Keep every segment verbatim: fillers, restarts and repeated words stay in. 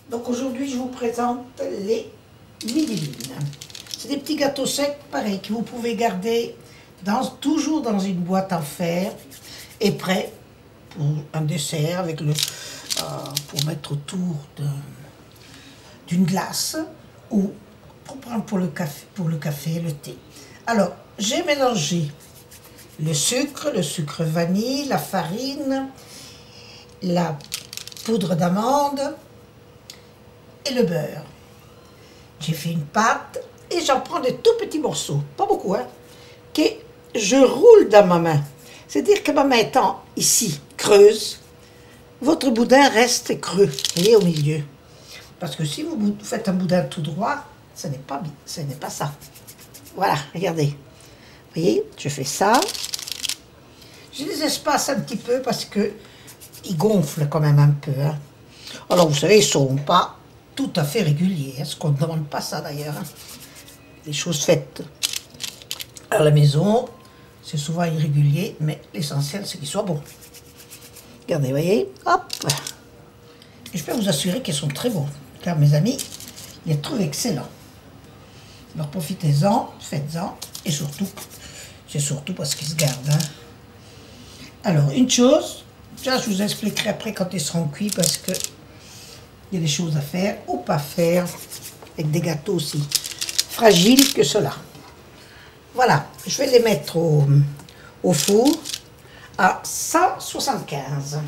Donc aujourd'hui, je vous présente les mini-beans. C'est des petits gâteaux secs, pareil, que vous pouvez garder dans, toujours dans une boîte en fer et prêt pour un dessert avec le, euh, pour mettre autour d'une glace ou pour prendre pour le café, pour le café, le thé. Alors, j'ai mélangé le sucre, le sucre vanille, la farine, la poudre d'amande et le beurre. J'ai fait une pâte et j'en prends des tout petits morceaux, pas beaucoup, hein, que je roule dans ma main. C'est-à-dire que ma main étant ici creuse, votre boudin reste creux, et au milieu. Parce que si vous faites un boudin tout droit, ce n'est pas, ce n'est pas ça. Voilà, regardez. Vous voyez, je fais ça. Je les espace un petit peu parce que ils gonflent quand même un peu. Hein. Alors, vous savez, ils ne sont pas tout à fait réguliers. Hein, ce qu'on ne demande pas ça d'ailleurs. Hein. Les choses faites à la maison, c'est souvent irrégulier, mais l'essentiel, c'est qu'ils soient bons. Regardez, vous voyez, hop. Et je peux vous assurer qu'ils sont très bons. Car mes amis, ils les trouvent excellents. Alors profitez-en, faites-en. Et surtout, c'est surtout parce qu'ils se gardent. Hein. Alors, une chose, ça je vous expliquerai après quand ils seront cuits parce que il y a des choses à faire ou pas faire avec des gâteaux aussi fragiles que cela. Voilà, je vais les mettre au, au four à cent soixante-quinze.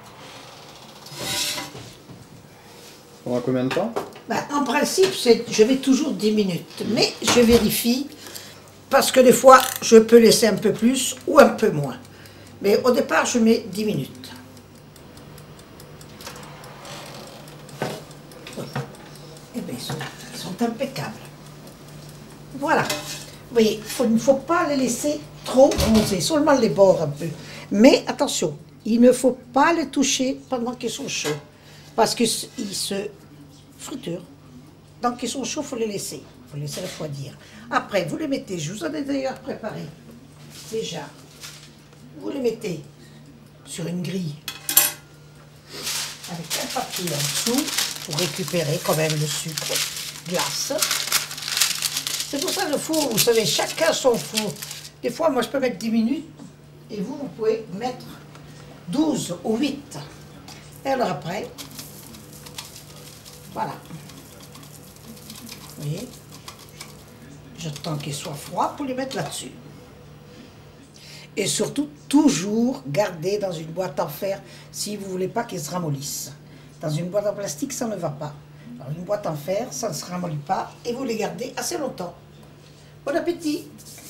Pendant combien de temps? Ben, en principe, je mets toujours dix minutes, mais je vérifie parce que des fois, je peux laisser un peu plus ou un peu moins. Mais au départ, je mets dix minutes. Oui. Eh bien, ils sont, ils sont impeccables. Voilà. Vous voyez, il ne faut pas les laisser trop bronzer, seulement les bords un peu. Mais attention, il ne faut pas les toucher pendant qu'ils sont chauds, parce qu'ils se friturent. Donc ils sont chauds, il faut les laisser. Il faut les laisser refroidir. Après, vous les mettez, je vous en ai d'ailleurs préparé déjà. Vous les mettez sur une grille avec un papier en dessous pour récupérer quand même le sucre glace. C'est pour ça le four, vous savez, chacun son four. Des fois, moi, je peux mettre dix minutes et vous, vous pouvez mettre douze ou huit. Et alors après, voilà. Vous voyez, j'attends qu'il soit froid pour les mettre là-dessus. Et surtout, toujours garder dans une boîte en fer si vous ne voulez pas qu'ils se ramollissent. Dans une boîte en plastique, ça ne va pas. Alors, une boîte en fer, ça ne se ramollit pas et vous les gardez assez longtemps. Bon appétit!